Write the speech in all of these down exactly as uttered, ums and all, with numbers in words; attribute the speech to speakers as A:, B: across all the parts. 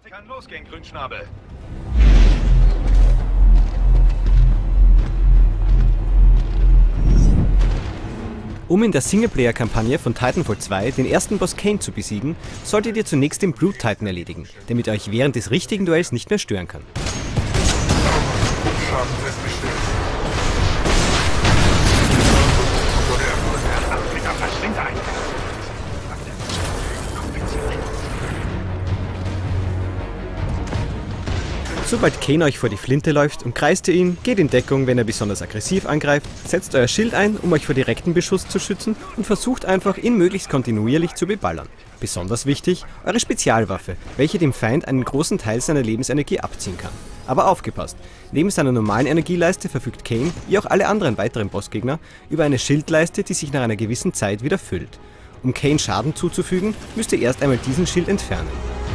A: Kann losgehen, Grünschnabel.
B: Um in der Singleplayer-Kampagne von Titanfall zwei den ersten Boss Kane zu besiegen, solltet ihr zunächst den Brute Titan erledigen, der mit euch während des richtigen Duells nicht mehr stören kann.
C: Schaden festgestellt.
B: Sobald Kane euch vor die Flinte läuft, umkreist ihr ihn, geht in Deckung, wenn er besonders aggressiv angreift, setzt euer Schild ein, um euch vor direktem Beschuss zu schützen und versucht einfach, ihn möglichst kontinuierlich zu beballern. Besonders wichtig, eure Spezialwaffe, welche dem Feind einen großen Teil seiner Lebensenergie abziehen kann. Aber aufgepasst, neben seiner normalen Energieleiste verfügt Kane, wie auch alle anderen weiteren Bossgegner, über eine Schildleiste, die sich nach einer gewissen Zeit wieder füllt. Um Kane Schaden zuzufügen, müsst ihr erst einmal diesen Schild entfernen.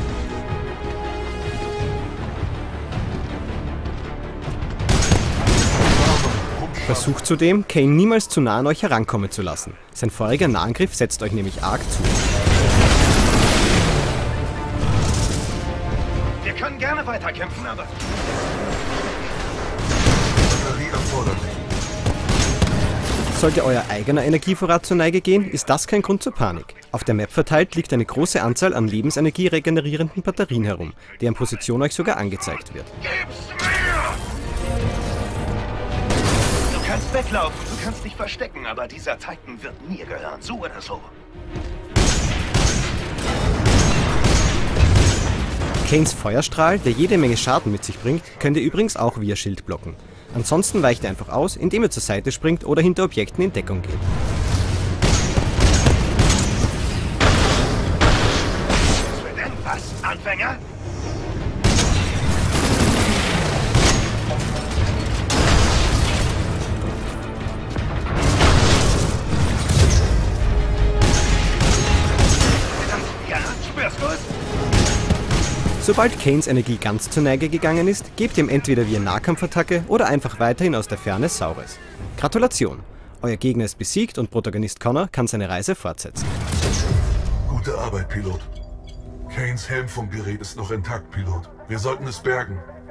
B: Versucht zudem, Kane niemals zu nah an euch herankommen zu lassen. Sein feuriger Nahangriff setzt euch nämlich arg zu.
A: Wir können gerne weiterkämpfen, aber...
C: Batterie erforderlich.
B: Sollte euer eigener Energievorrat zur Neige gehen, ist das kein Grund zur Panik. Auf der Map verteilt liegt eine große Anzahl an Lebensenergie regenerierenden Batterien herum, deren Position euch sogar angezeigt wird.
A: Gib's mir! Du kannst weglaufen, du kannst dich verstecken, aber dieser Titan wird mir gehören, so oder so.
B: Kanes Feuerstrahl, der jede Menge Schaden mit sich bringt, könnt ihr übrigens auch via Schild blocken. Ansonsten weicht ihr einfach aus, indem ihr zur Seite springt oder hinter Objekten in Deckung geht.
A: Was wird denn was, Anfänger? Ja, spürst du es?
B: Sobald Kanes Energie ganz zur Neige gegangen ist, gebt ihm entweder via Nahkampfattacke oder einfach weiterhin aus der Ferne Saures. Gratulation! Euer Gegner ist besiegt und Protagonist Connor kann seine Reise fortsetzen.
C: Gute Arbeit, Pilot. Kanes Helmfunkgerät ist noch intakt, Pilot. Wir sollten es bergen.